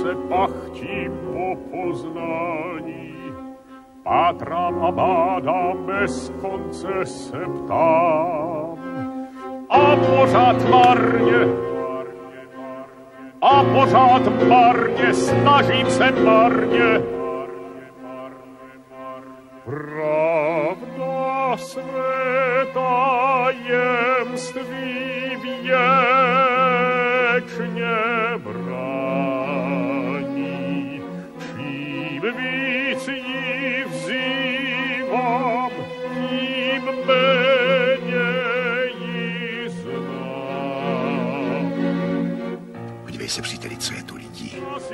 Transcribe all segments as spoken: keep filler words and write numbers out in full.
se pachtím po poznání. Pátrám a bádám, bez konce se ptám. A pořád marně, a pořád marně, snažím se marně. Pravda své tajemství věčně brání. Čím víc jí vzývám, tím méně jí znám. Podívej se, příteli, co je tu lidí.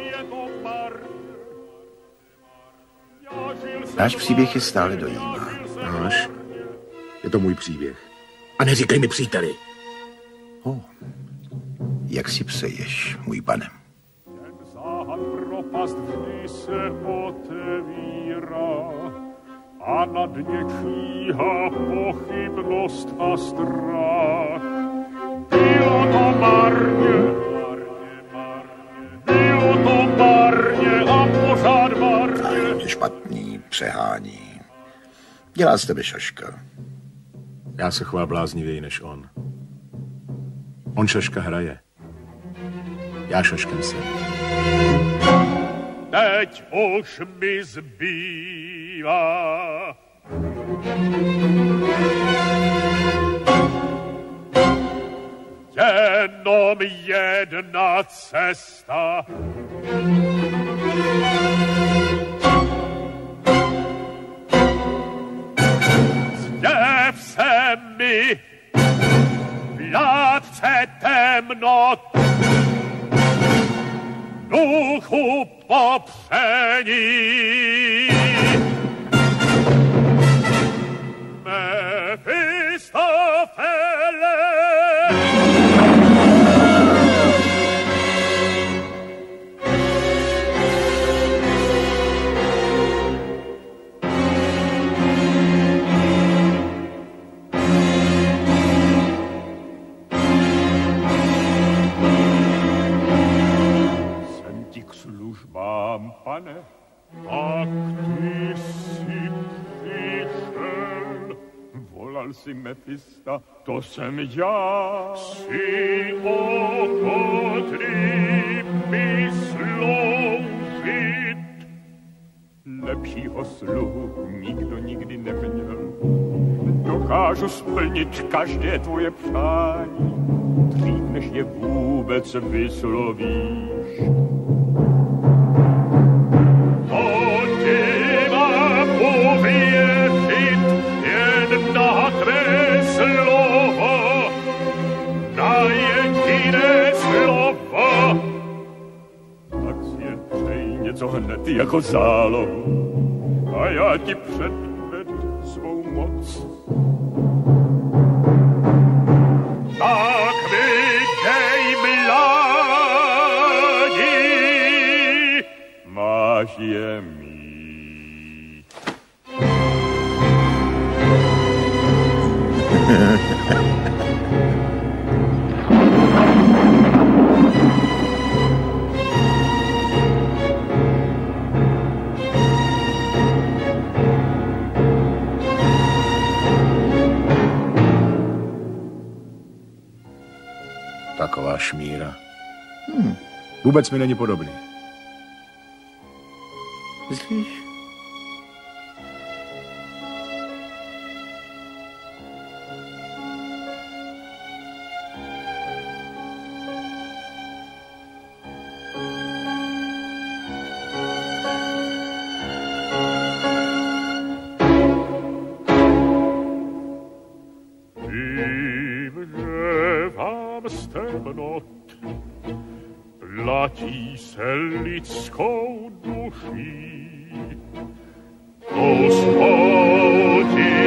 Náš příběh je stále dojímá. Náš? Je to můj příběh. A neříkej mi příteli. Oh. Jak si přeješ, můj pane? Ten záhad propast vždy se otevírá a na dně číhá pochybnost a strach. Bylo to marně, bylo to marně a pořád marně. Je špatný, přehání. Dělá z tebe šaška. Já se chovám bláznivěji než on. On šaška hraje. Já šaškem jsem. Teď už mi zbývá jenom jedna cesta. Zjev se mi vládce temnot, duchu popření. Mefistofele. Službám, pane, a ty jsi přišel. Volal si Mefista, to jsem já. Jsi ochotný mi sloužit. Lepšího sluhu nikdo nikdy neměl. Dokážu splnit každé tvoje přání, dřív než je vůbec vyslovíš. Na tvé slovo, na jediné slovo. Tak si jen přeji něco hned jako zálohu a já ti předvedu svou moc. Tak mi dej mládí, máš je mít. Taková šmíra. Hmm. Vůbec mi není podobný. Myslíš? Platí se lidskou duší, to svou ti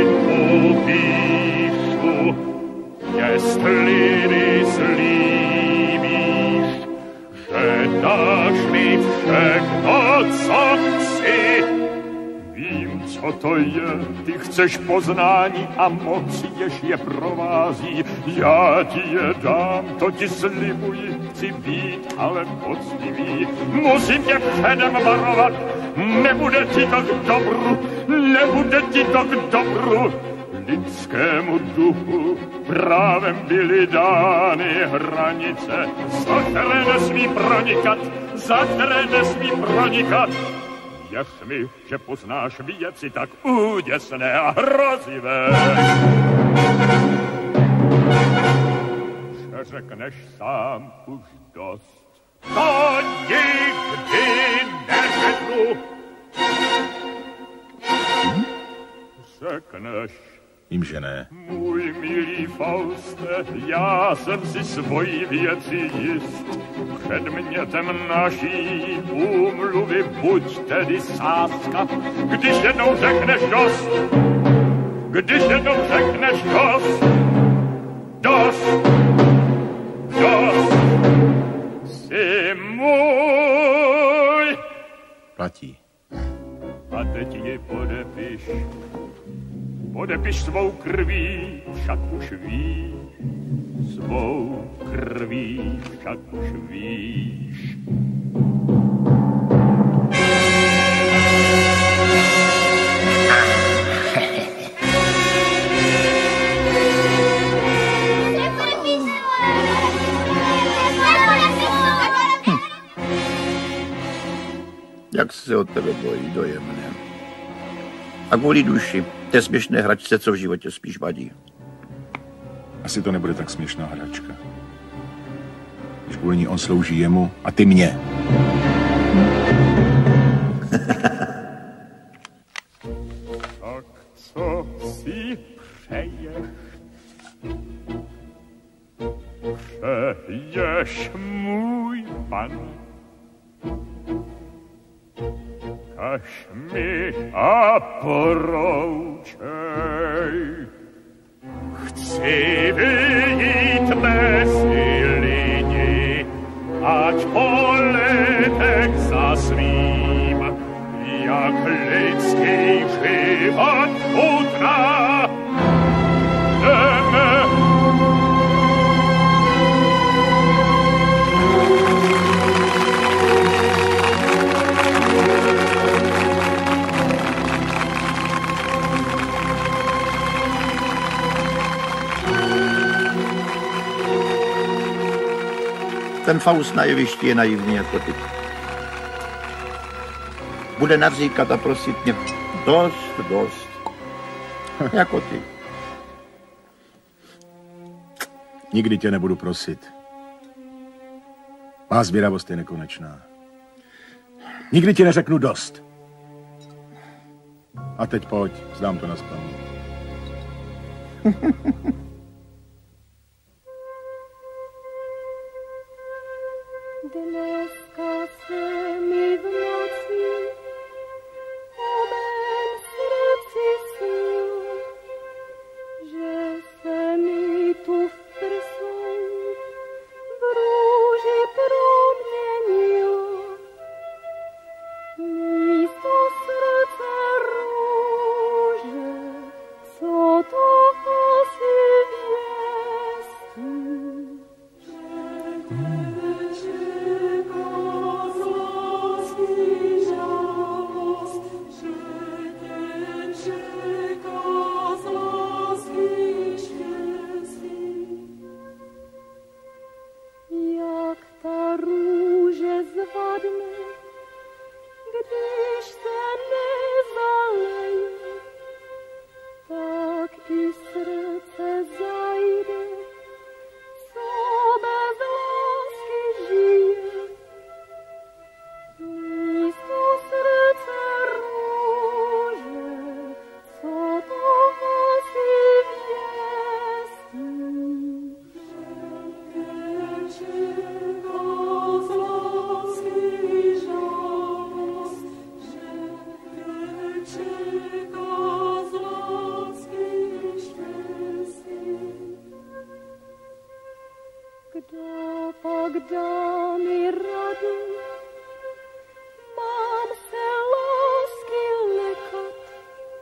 popíšu, jestli mi slíbíš, že dáš mi všechno, co chci. Vím, Co to je? Ty chceš poznání a moc, jež je provází. Já ti je dám, to ti slibuji, chci být ale poctivý. Musím tě předem varovat, nebude ti to k dobru, nebude ti to k dobru. Lidskému duchu právem byly dány hranice, za které nesmí pronikat, za které nesmí pronikat. Věř mi, že poznáš věci tak úděsné a hrozivé, že řekneš sám už dost. To nikdy neřeknu. Řekneš. Vím, že ne. Můj milý Fauste, já jsem si svojí věci jist. Předmětem naší úmluvy buď tedy sázka. Když jednou řekneš dost, když jednou řekneš dost, dost, dost, jsi můj. Platí. A teď ji podepiš. Podepiš svou krví, však už víš, svou krví, však už víš. Jak se od tebe bojí, dojemné. A kvůli duši, té směšné hračce, co v životě spíš vadí. Asi to nebude tak směšná hračka. Když kvůli ní on slouží jemu a ty mě. Tak co si přeješ? Přeješ, můj pan? Kaž mi a poroučej. Chci vyjít mezi lidi, ať poletek za svým, jak lidský život utná. Jdeme. Ten Faust na jevišti je naivní jako ty. Bude naříkat a prosit mě dost, dost. Jako ty. Nikdy tě nebudu prosit. Má zvědavost je nekonečná. Nikdy ti neřeknu dost. A teď pojď, zdám to nazpaměť. Dneska se mi v noci o mém srdci snil, že se mi tu v prsou v růži proměnil. Místo srdce růže, co to asi věstí. Když se nezaleje, tak i srdce zajde, co bez lásky žije. Místo srdce růže, co to asi věstí. Kdo pak dá mi radu, mám se lásky lekat,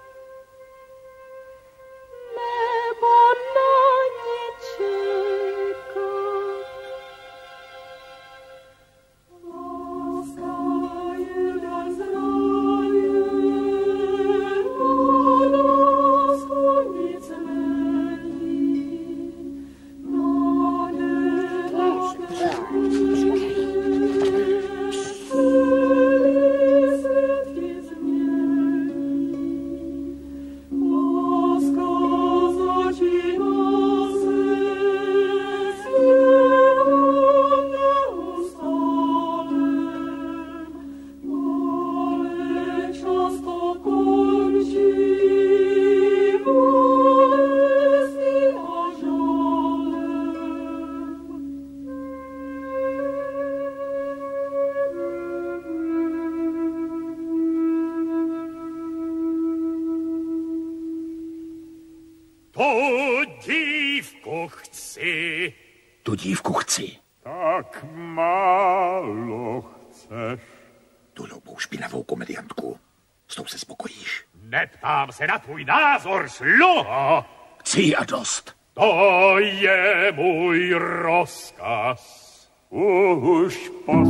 dívku chci. Tak málo chceš. Tu hloupou špinavou komediantku. S tou se spokojíš. Neptám se na tvůj názor, sluho. Chci ji a dost. To je můj rozkaz. Už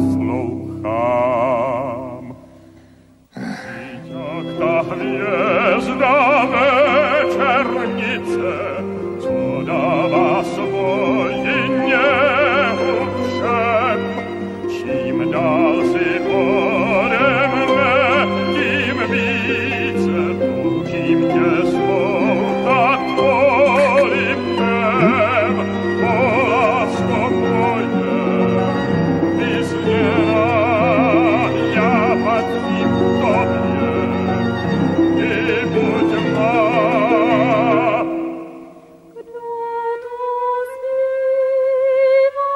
poslouchám. Víť, jak ta hvězda večernice, co dává svoji něhu všem. Čím dál si ode mne, tím více toužím tě svou tak polibkem. O lásko moje, vysněná, já patřím tobě, i buď má. Kdo to zpívá?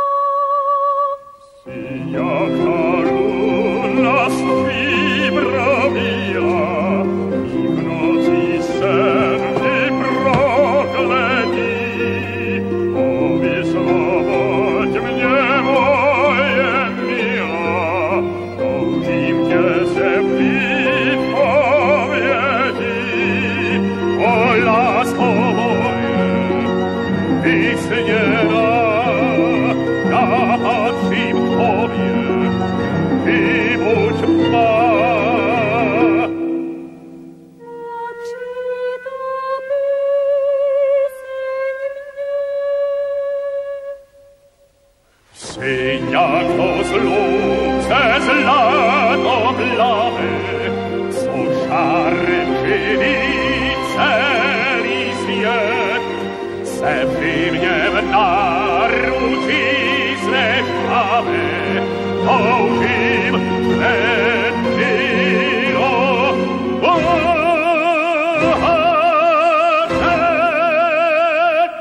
Si jak ta luna stříbrovila, i v noci sen ty prokletí. O, vysvoboď mě, moje milá, toužím tě se vlít povědí. O, lásko moje, vysněná, já patřím k tobě, i buď má. Patří ta píseň mně. Jsi jak to slunce zlatoplavé, co žárem živí celý svět. Se při mě v náručí znechavé, toužím hned tilo pohled.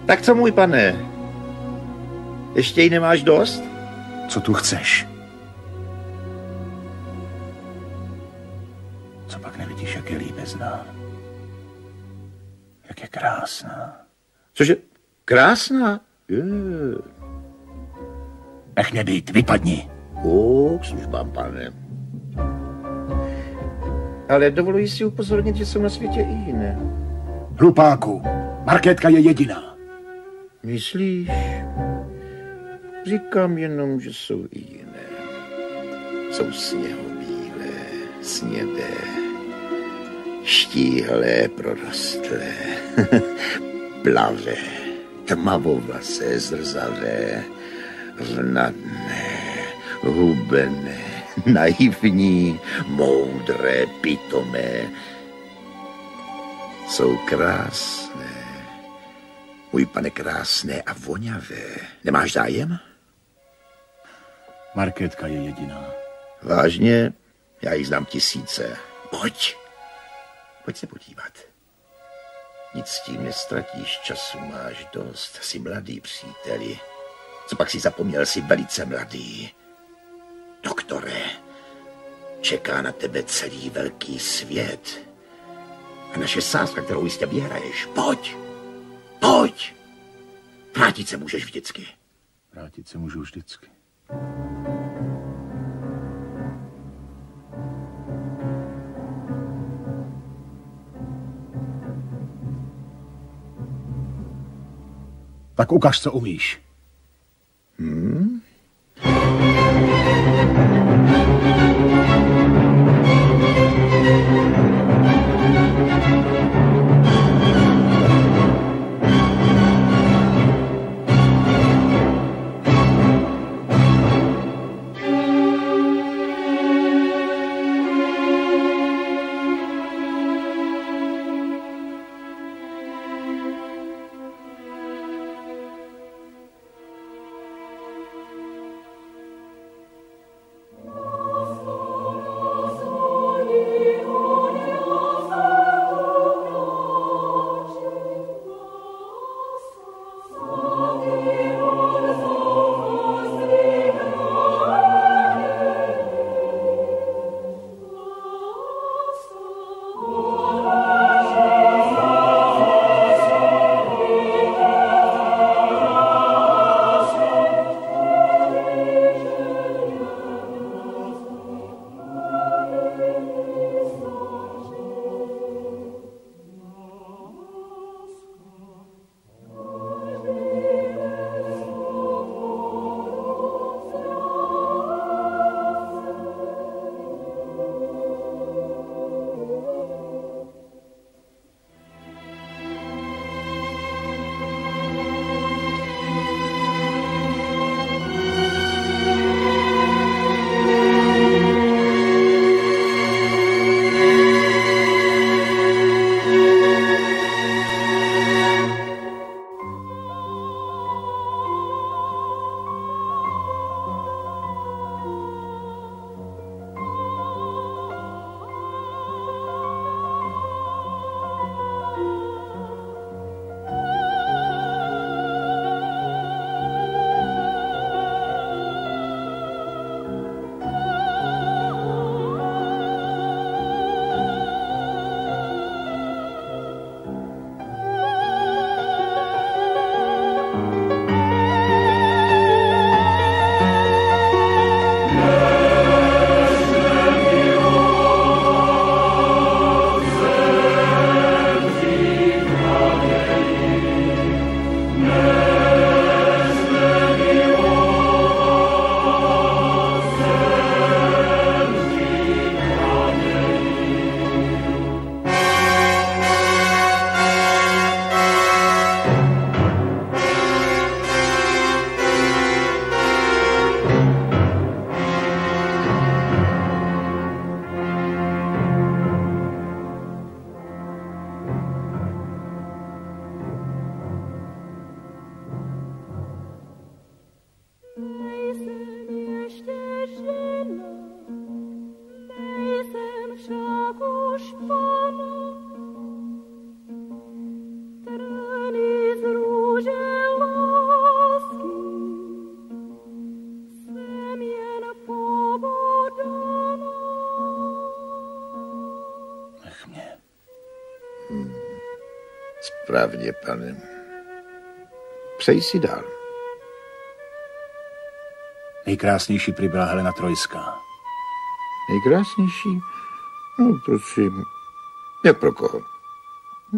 Tak co, můj pane? Ještě jí nemáš dost? Co tu chceš? Co pak nevidíš, jak je líbezná? Jak je krásná? Cože? Krásná? Je. Nech mě být, vypadni. O, k službám, pane. Ale dovoluji si upozornit, že jsou na světě i jiné. Hlupáku, Markétka je jediná. Myslíš? Říkám jenom, že jsou i jiné. Jsou sněhobílé, snědé, štíhlé, prorostlé, plavé, tmavovlasé, zrzavé, vnadné, hubené, naivní, moudré, pitomé. Jsou krásné. Můj pane, krásné a voňavé. Nemáš zájem? Markétka je jediná. Vážně? Já jich znám tisíce. Pojď. Pojď se podívat. Nic s tím nestratíš, času máš dost. Jsi mladý, příteli. Co pak si zapomněl, jsi velice mladý. Doktore, čeká na tebe celý velký svět. A naše sázka, kterou jistě vyhraješ. Pojď. Pojď. Vrátit se můžeš vždycky. Vrátit se můžu vždycky. Tak ukaž, co umíš. Hmm? Správně, pane. Přeji si dál. Nejkrásnější prý byla Helena Trojská. Nejkrásnější? No, prosím. Jak pro koho? Hm?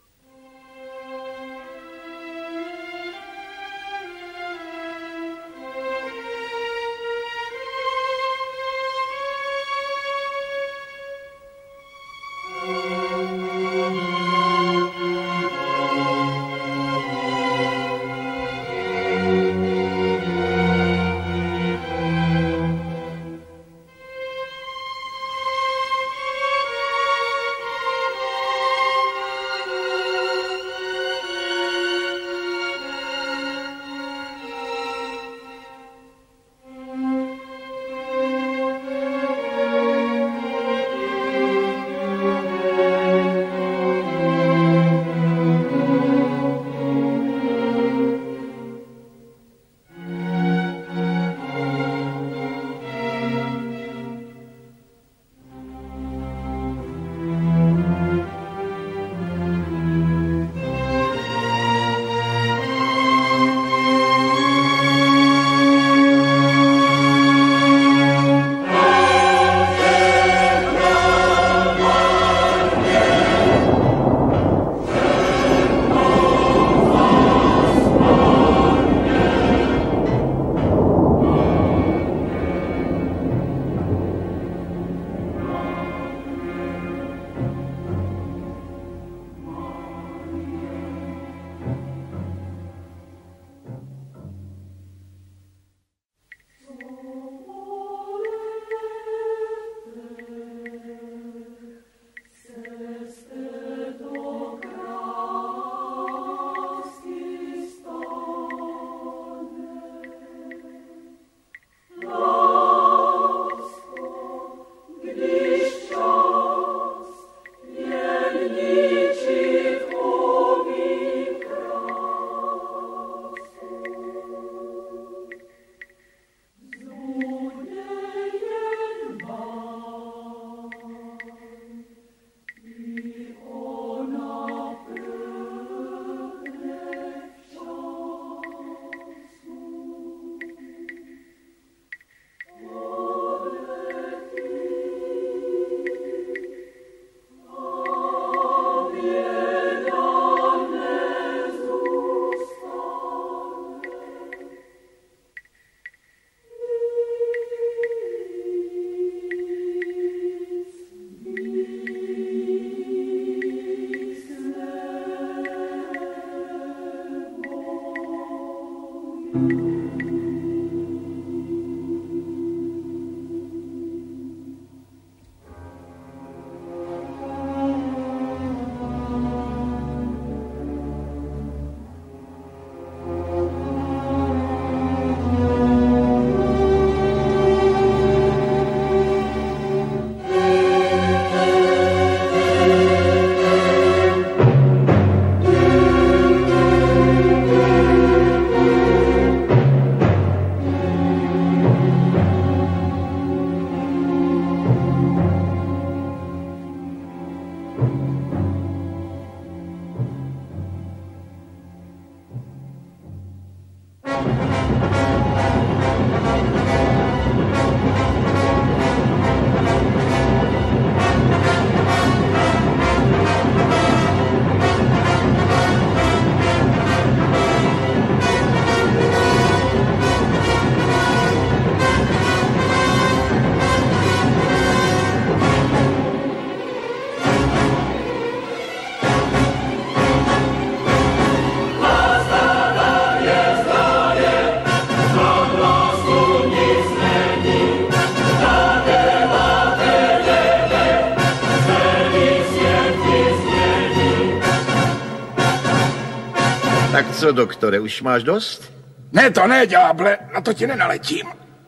Tak co, doktore, už máš dost? Ne, to ne, ďáble, na to ti nenaletím.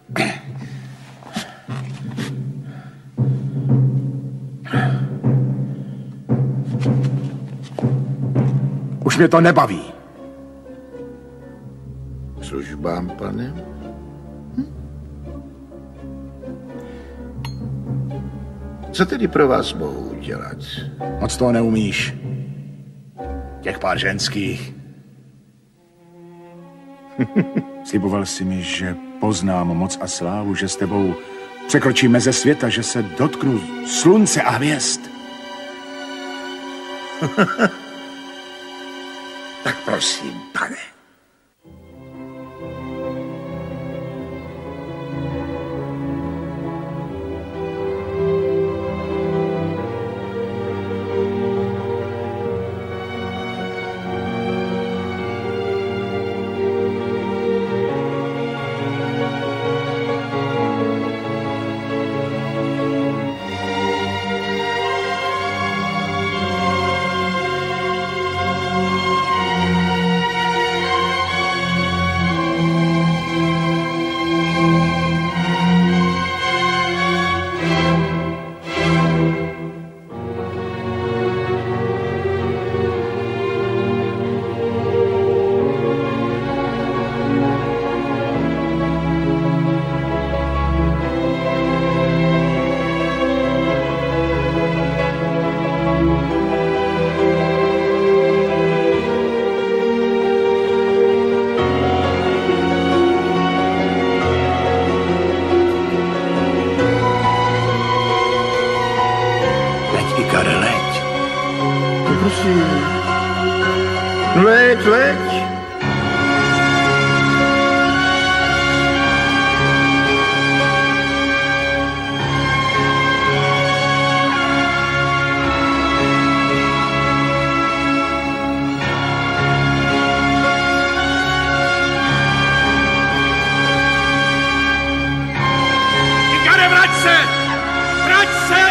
Už mě to nebaví. Službám, pane? Hm? Co tedy pro vás mohu udělat? Moc toho neumíš. Těch pár ženských. Sliboval jsi mi, že poznám moc a slávu, že s tebou překročím meze světa, že se dotknu slunce a hvězd. Tak prosím, pane. Leď, leď. Ikare, vrať se! Vrať se!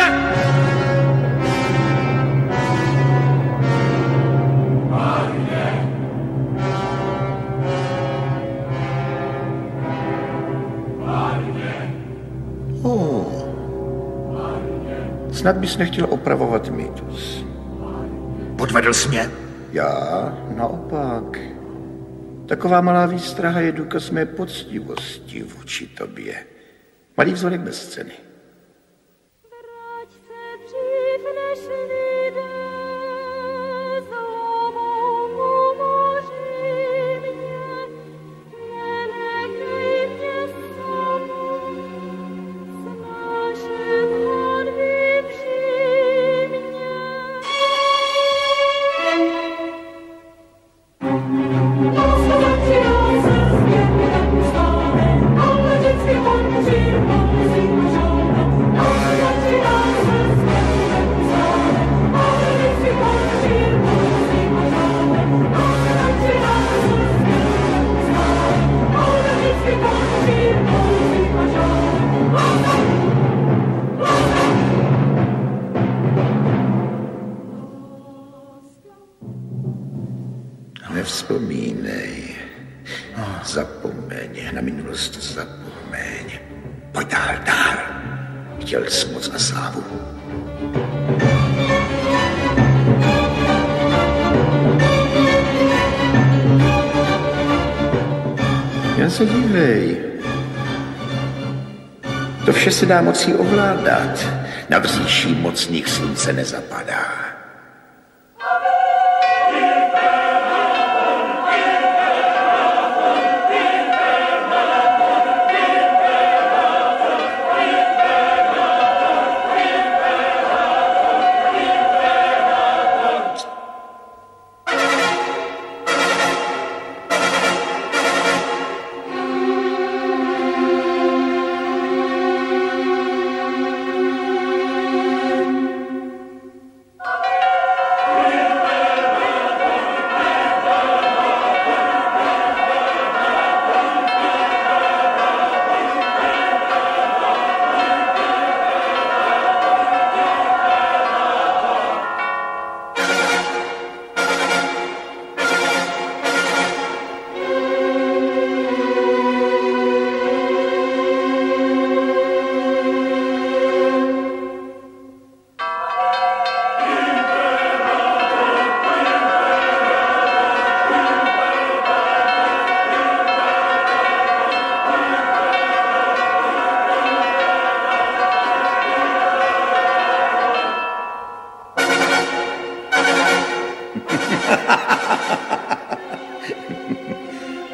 Snad bys nechtěl opravovat mýtus. Podvedl jsi mě? Já naopak. Taková malá výstraha je důkaz mé poctivosti vůči tobě. Malý vzorek bez ceny. Vrať se dřív, než lidé zlomou pomoži mě. Nenechej mě samou, s naším honbím při mě. Nevzpomínej. Zapomeň. Na minulost zapomeň. Pojď dál, dál. Chtěl jsi moc a slávu. Jen se dívej. To vše se dá mocí ovládat. Na vzýší mocných slunce nezapadá.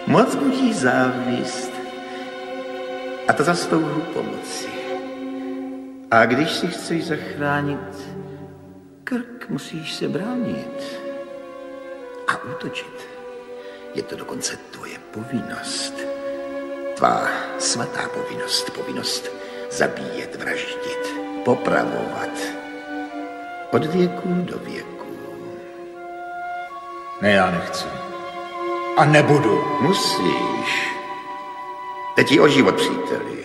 Moc budí závist a to za touhu pomoci. A když si chceš zachránit krk, musíš se bránit a útočit. Je to dokonce tvoje povinnost. Tvá svatá povinnost. Povinnost zabíjet, vraždit, popravovat. Od věku do věku. Ne, já nechci. A nebudu. Musíš. Teď ti o život, příteli.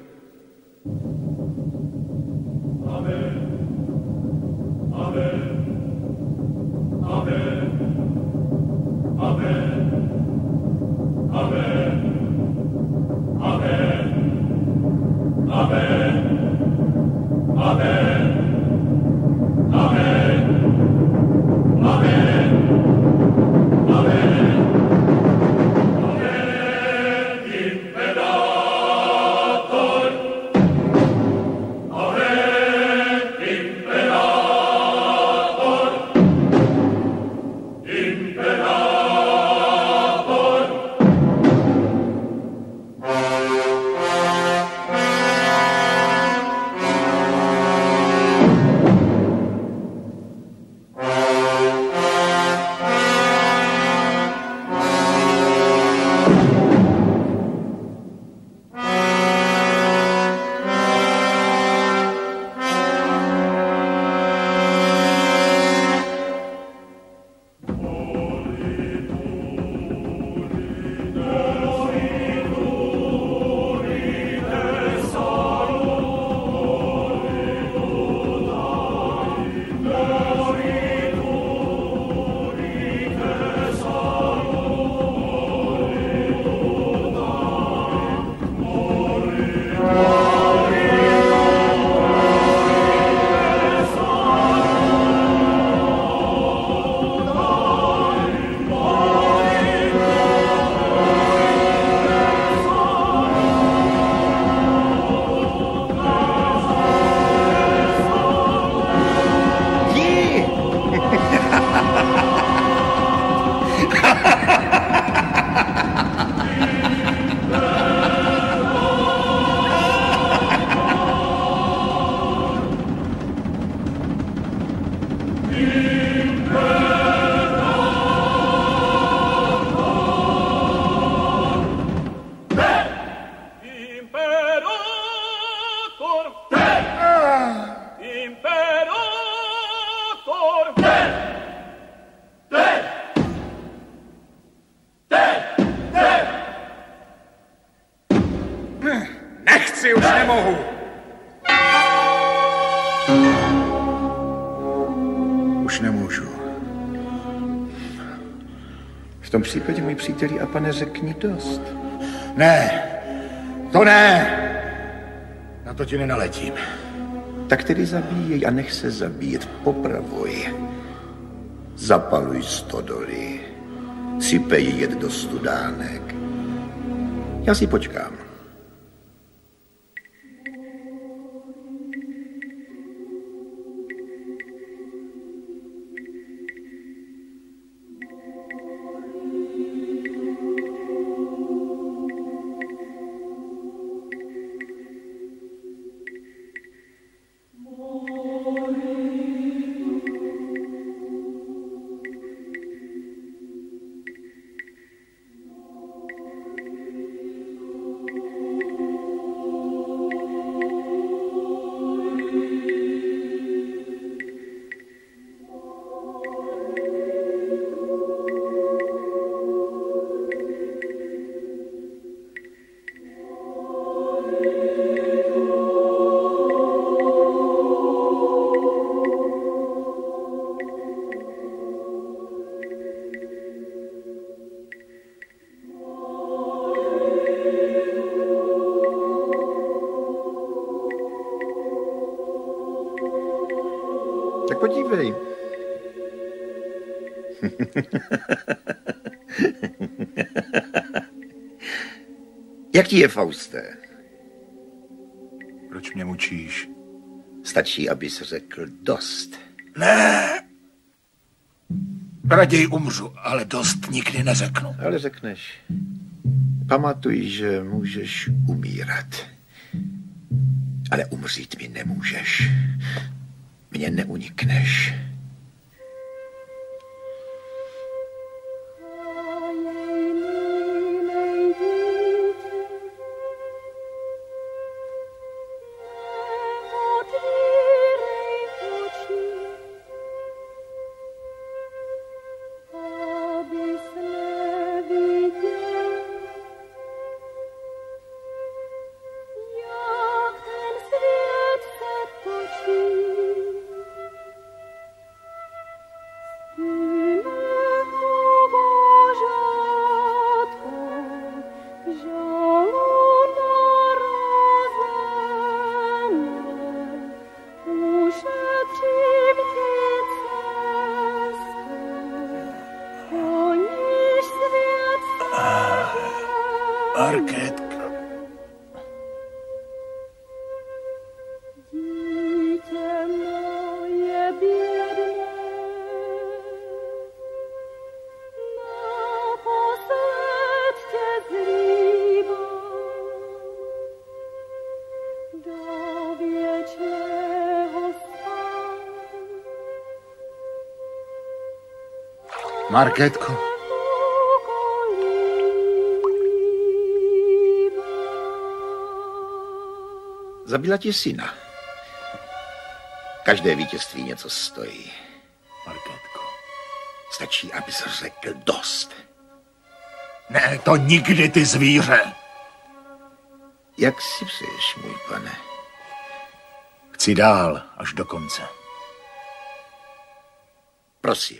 Nechci, už nemohu. Už nemůžu. V tom případě, můj příteli a pane, řekni dost. Ne, to ne. Na to ti nenaletím. Tak tedy zabíjej a nech se zabíjet, popravuj. Zapaluj stodoly, sypej jed do studánek. Já si počkám. Tak podívej. Jak ti je, Fauste? Proč mě mučíš? Stačí, abys řekl dost. Ne. Raději umřu, ale dost nikdy neřeknu. Ale řekneš. Pamatuj, že můžeš umírat. Ale umřít mi nemůžeš. Mně neunikneš. Markétko. Dítě moje bědné, naposled tě zlívám do věčného spánku. Markétko. Zabila ti syna. Každé vítězství něco stojí. Markétko. Stačí, abys řekl dost. Ne, to nikdy, ty zvíře. Jak si přeješ, můj pane? Chci dál, až do konce. Prosím.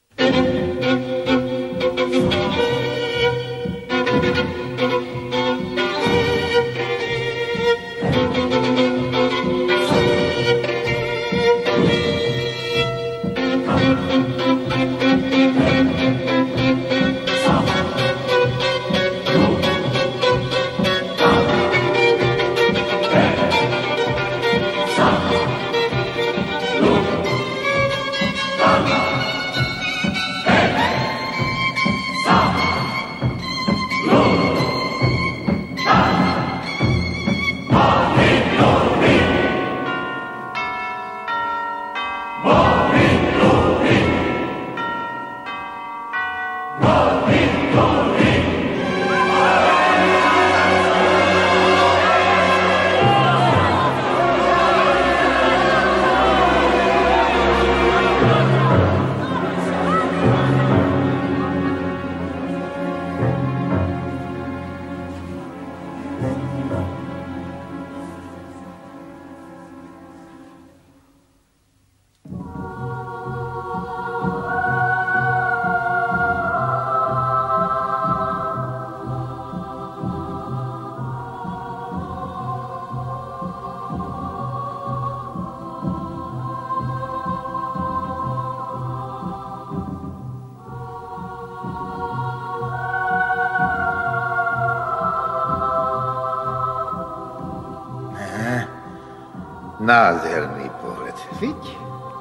Nádherný pohled, viď?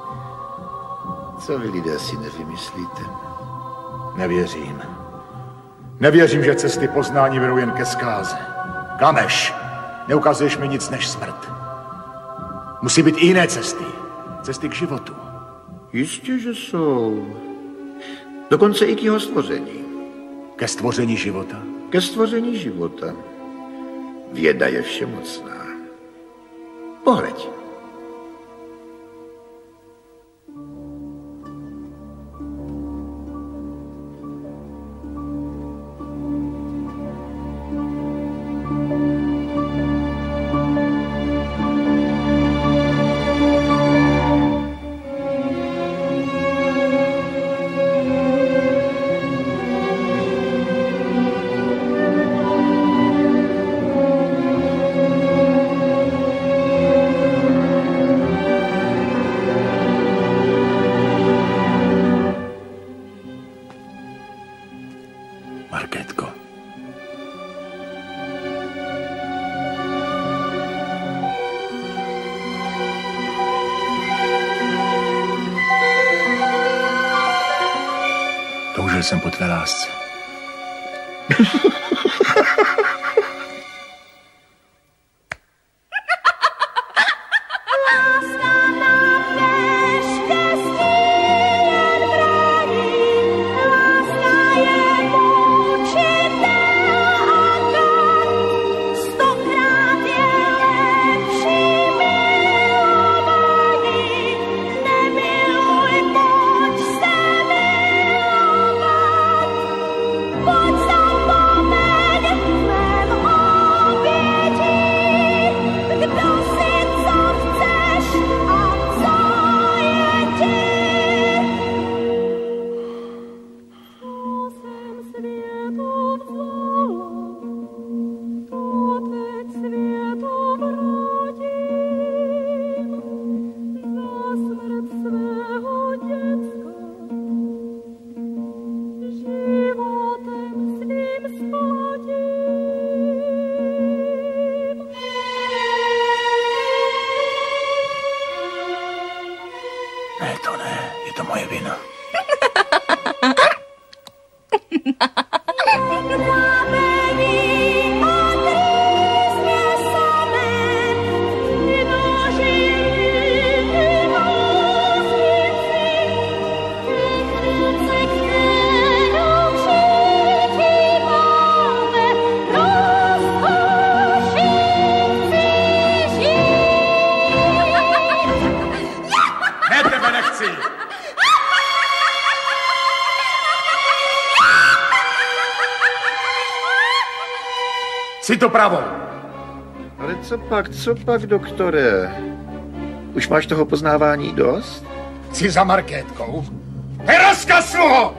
Co vy lidé si nevymyslíte? Nevěřím. Nevěřím, že cesty poznání vedou jen ke zkáze. Klameš. Neukazuješ mi nic než smrt. Musí být i jiné cesty. Cesty k životu. Jistě, že jsou. Dokonce i k jeho stvoření. Ke stvoření života. Ke stvoření života. Věda je všemocná. Pohleď. Markétko. Toužil jsem po tvé lásce. Ne, to ne, je to moje vina. Ne, tebe nechci! Si to pravou. Ale co pak, co pak, doktore? Už máš toho poznávání dost? Jsi za Markétkou. Rozkaz sluho!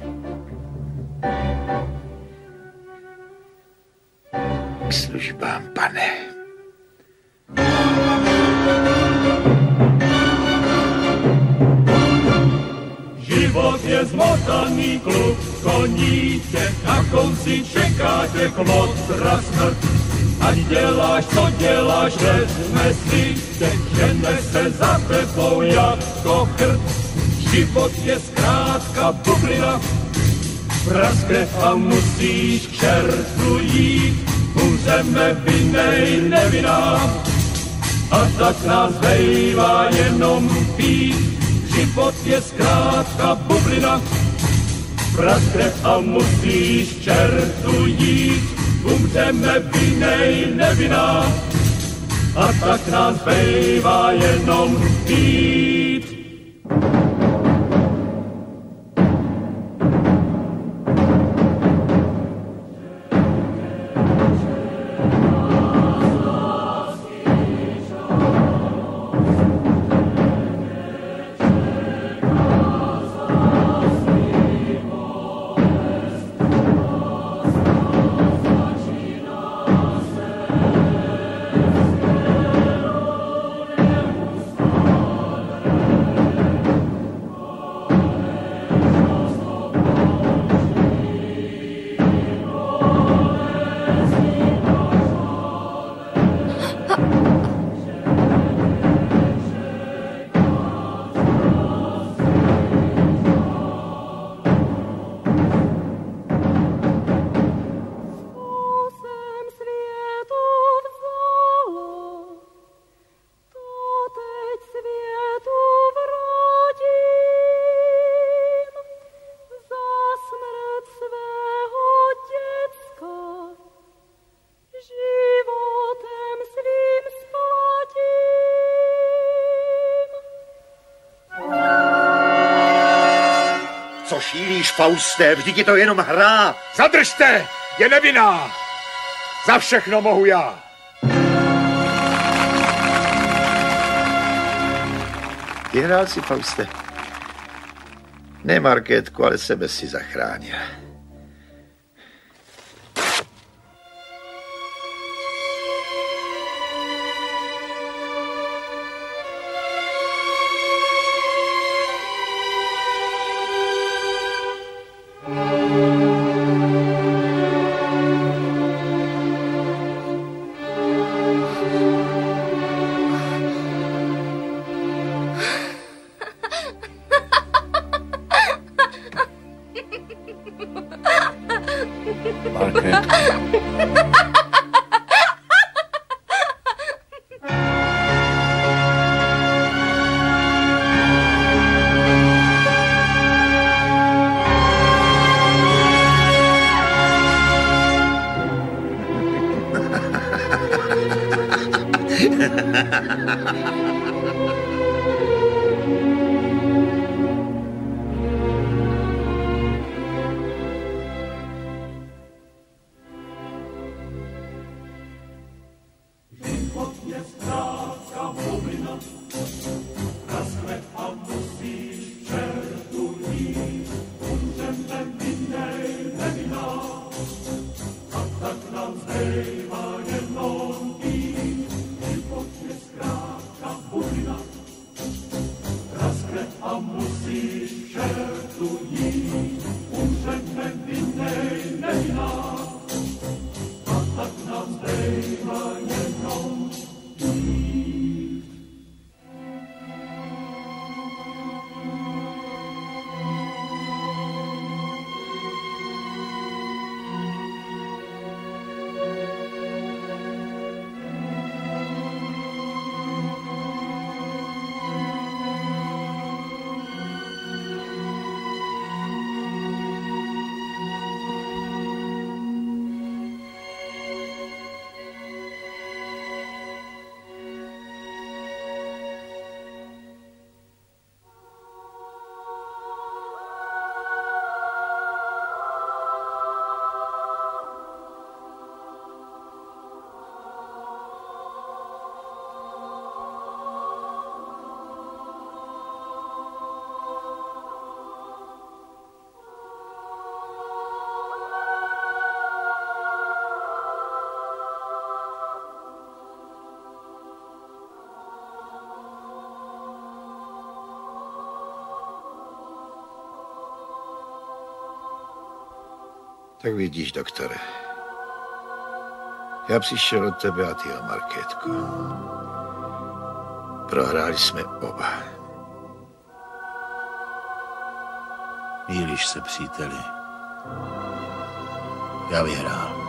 K službám, pane. Život je zmotaný klub, koníček, na konci čeká tě kmotra smrt. Ať děláš, co děláš, vezme si tě, žene se za tebou jako chrb. Život je zkrátka bublina, praskne a musíš k čertu jít. Umřeme vinej nevinná, a tak nás zbývá jenom pít. Život je zkrátka bublina, praskne a musíš k čertu jít. Umřeme vinej nevinná, a tak nás zbývá jenom pít. Co šílíš, Fauste? Vždyť je to jenom hra. Zadržte! Je nevinná! Za všechno mohu já. Vyhrál si, Fauste. Ne Markétku, ale sebe si zachránil. Ha ha ha! Margaret. Tak vidíš, doktore. Já přišel od tebe a ty o Markétku. Prohráli jsme oba. Mýlíš se, příteli. Já vyhrál.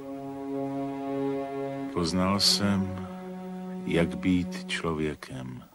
Poznal jsem, jak být člověkem.